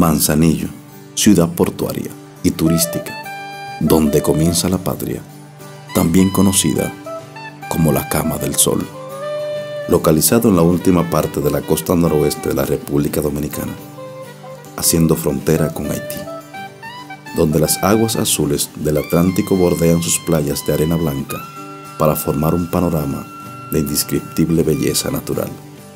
Manzanillo, ciudad portuaria y turística, donde comienza la patria, también conocida como la Cama del Sol, localizado en la última parte de la costa noroeste de la República Dominicana, haciendo frontera con Haití, donde las aguas azules del Atlántico bordean sus playas de arena blanca para formar un panorama de indescriptible belleza natural.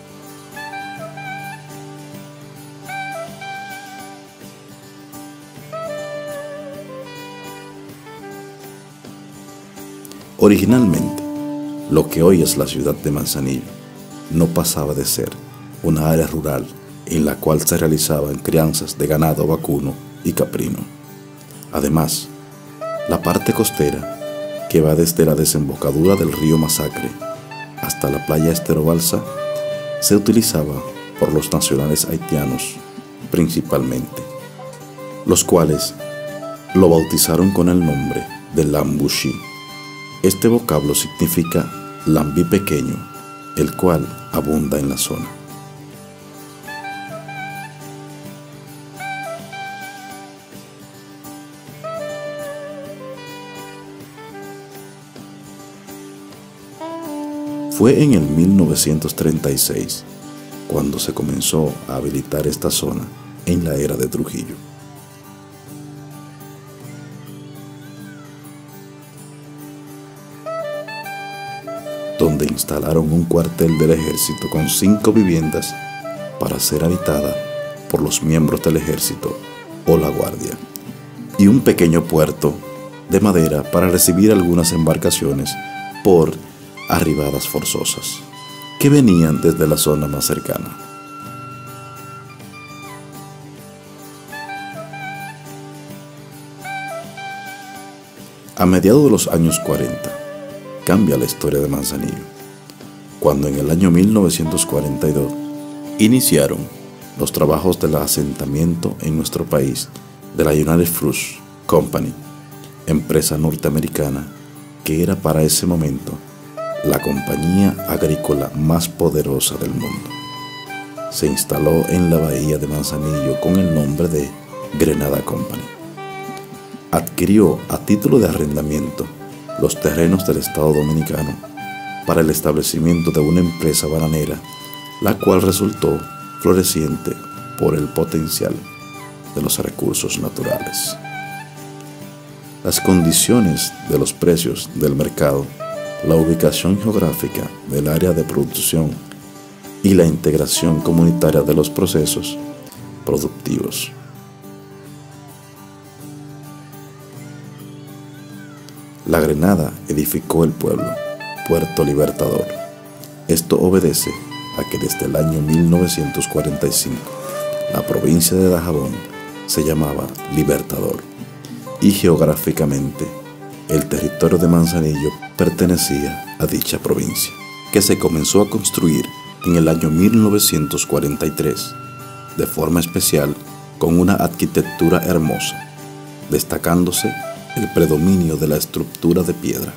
Originalmente, lo que hoy es la ciudad de Manzanillo no pasaba de ser una área rural en la cual se realizaban crianzas de ganado vacuno y caprino. Además, la parte costera, que va desde la desembocadura del río Masacre hasta la playa Estero Balsa, se utilizaba por los nacionales haitianos principalmente, los cuales lo bautizaron con el nombre de Lambouchi. Este vocablo significa lambí pequeño, el cual abunda en la zona. Fue en el 1936 cuando se comenzó a habilitar esta zona en la era de Trujillo. Donde instalaron un cuartel del ejército con 5 viviendas para ser habitada por los miembros del ejército o la guardia, y un pequeño puerto de madera para recibir algunas embarcaciones por arribadas forzosas que venían desde la zona más cercana. A mediados de los años 40, cambia la historia de Manzanillo, cuando en el año 1942 iniciaron los trabajos del asentamiento en nuestro país de la United Fruit Company, empresa norteamericana que era para ese momento la compañía agrícola más poderosa del mundo. Se instaló en la bahía de Manzanillo con el nombre de Grenada Company. Adquirió a título de arrendamiento los terrenos del Estado Dominicano para el establecimiento de una empresa bananera, la cual resultó floreciente por el potencial de los recursos naturales. Las condiciones de los precios del mercado, la ubicación geográfica del área de producción y la integración comunitaria de los procesos productivos. La Grenada edificó el pueblo, Puerto Libertador. Esto obedece a que desde el año 1945 la provincia de Dajabón se llamaba Libertador y geográficamente el territorio de Manzanillo pertenecía a dicha provincia, que se comenzó a construir en el año 1943, de forma especial con una arquitectura hermosa, destacándose el predominio de la estructura de piedra.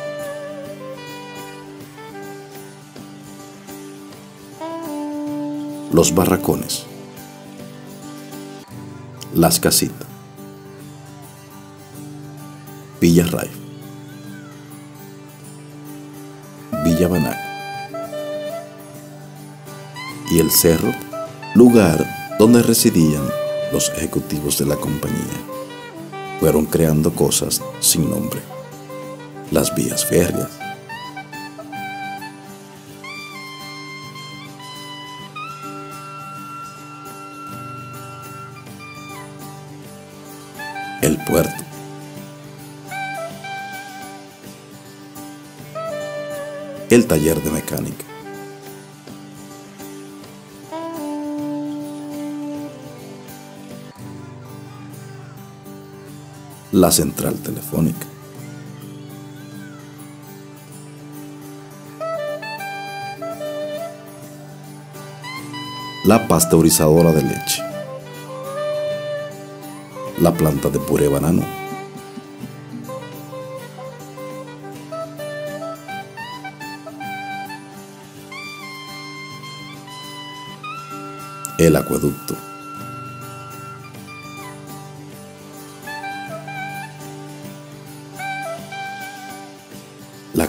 Los barracones, las casitas, Villa Ray, Villa Banac y el Cerro, lugar donde residían los ejecutivos de la compañía, fueron creando cosas sin nombre. Las vías férreas, el puerto, el taller de mecánica, la central telefónica, la pasteurizadora de leche, la planta de puré banano, el acueducto,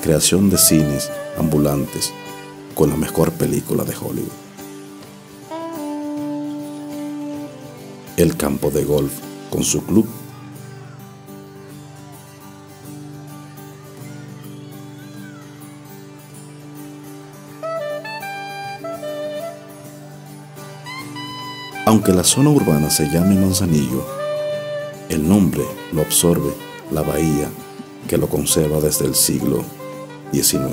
creación de cines ambulantes con la mejor película de Hollywood. El campo de golf con su club. Aunque la zona urbana se llame Manzanillo, el nombre lo absorbe la bahía que lo conserva desde el siglo XIX.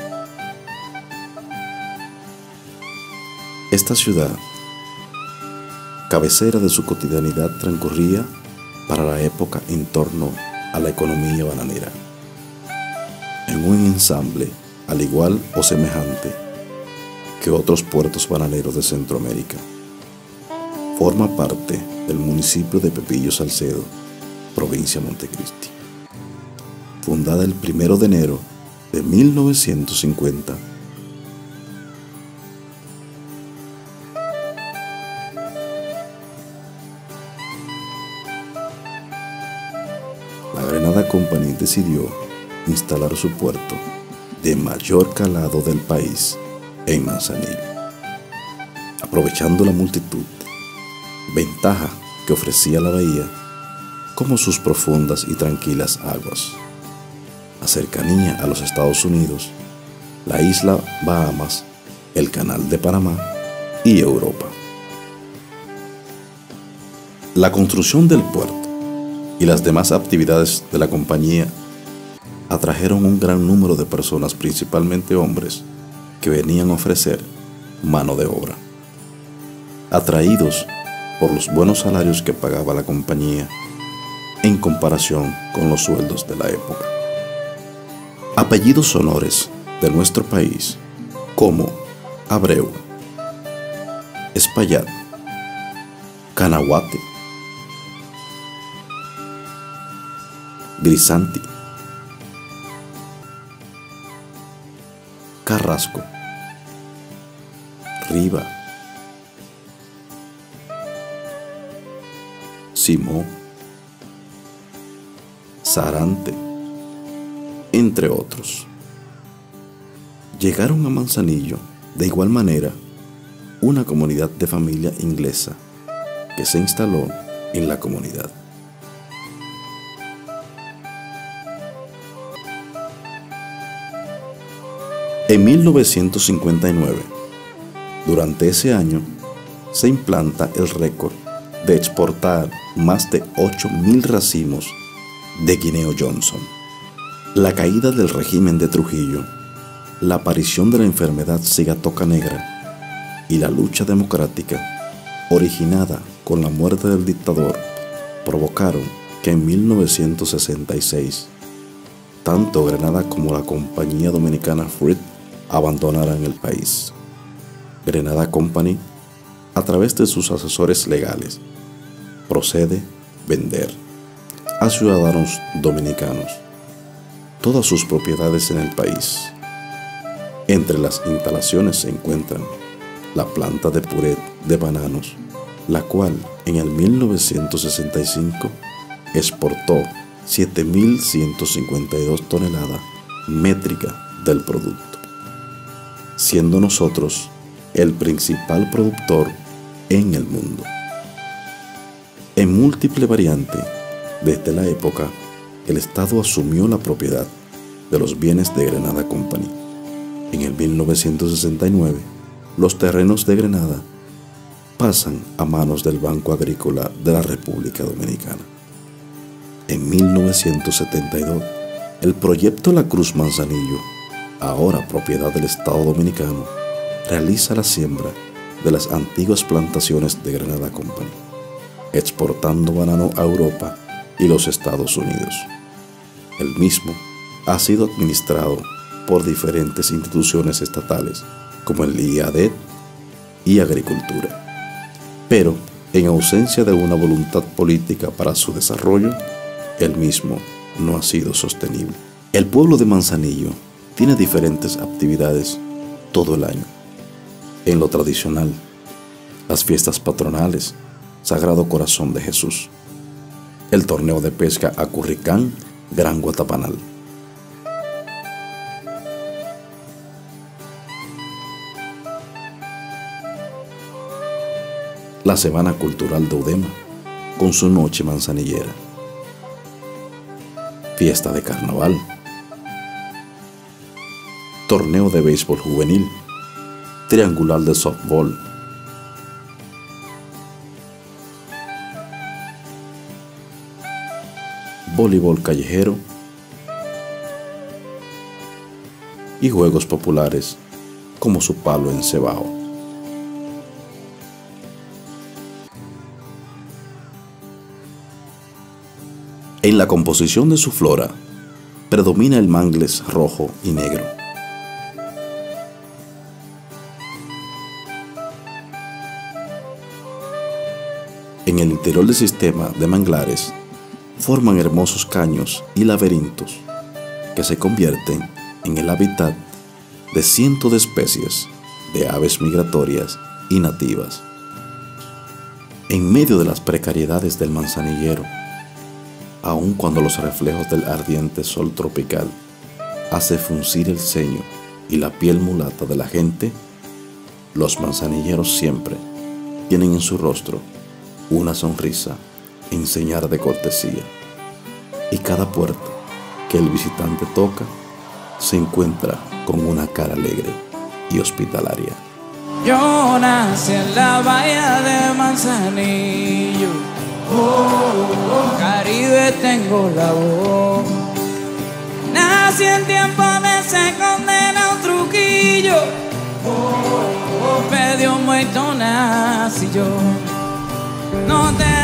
Esta ciudad, cabecera de su cotidianidad, transcurría para la época en torno a la economía bananera, en un ensamble al igual o semejante que otros puertos bananeros de Centroamérica. Forma parte del municipio de Pepillo Salcedo, provincia de Montecristi. Fundada el 1 de enero de 1950, la Grenada Company decidió instalar su puerto de mayor calado del país en Manzanillo, aprovechando la multitud, ventaja que ofrecía la bahía, como sus profundas y tranquilas aguas, la cercanía a los Estados Unidos, la isla Bahamas, el Canal de Panamá y Europa. La construcción del puerto y las demás actividades de la compañía atrajeron un gran número de personas, principalmente hombres, que venían a ofrecer mano de obra. Atraídos por los buenos salarios que pagaba la compañía en comparación con los sueldos de la época. Apellidos honores de nuestro país como Abreu, Espaillat, Canahuate, Grisanti, Carrasco, Riva, Simó, Sarante, entre otros. Llegaron a Manzanillo de igual manera una comunidad de familia inglesa que se instaló en la comunidad. En 1959, durante ese año, se implanta el récord de exportar más de 8.000 racimos de guineo Johnson. La caída del régimen de Trujillo, la aparición de la enfermedad cigatoca negra y la lucha democrática originada con la muerte del dictador provocaron que en 1966 tanto Grenada como la compañía dominicana Fruit abandonaran el país. Grenada Company, a través de sus asesores legales, procede vender a ciudadanos dominicanos todas sus propiedades en el país. Entre las instalaciones se encuentran la planta de puré de bananos, la cual en el 1965 exportó 7.152 toneladas métricas del producto, siendo nosotros el principal productor en el mundo. En múltiple variante, desde la época, el Estado asumió la propiedad de los bienes de Grenada Company. En el 1969, los terrenos de Grenada pasan a manos del Banco Agrícola de la República Dominicana. En 1972, el proyecto La Cruz Manzanillo, ahora propiedad del Estado Dominicano, realiza la siembra de las antiguas plantaciones de Grenada Company, exportando banano a Europa y los Estados Unidos. El mismo ha sido administrado por diferentes instituciones estatales, como el IADET y Agricultura. Pero, en ausencia de una voluntad política para su desarrollo, el mismo no ha sido sostenible. El pueblo de Manzanillo tiene diferentes actividades todo el año. En lo tradicional, las fiestas patronales, Sagrado Corazón de Jesús, el torneo de pesca a Curricán, Gran Guatapanal, la Semana Cultural de Udema, con su noche manzanillera, fiesta de carnaval, torneo de béisbol juvenil, triangular de softball, voleibol callejero y juegos populares como su palo en cebao. En la composición de su flora predomina el mangles rojo y negro. En el interior del sistema de manglares forman hermosos caños y laberintos que se convierten en el hábitat de cientos de especies de aves migratorias y nativas. En medio de las precariedades del manzanillero, aun cuando los reflejos del ardiente sol tropical hace fruncir el ceño y la piel mulata de la gente, los manzanilleros siempre tienen en su rostro una sonrisa en señal de cortesía, y cada puerta que el visitante toca se encuentra con una cara alegre y hospitalaria. Yo nací en la bahía de Manzanillo, Caribe tengo la voz. Nací en tiempo de ese condenado Trujillo, medio muerto nací yo. No te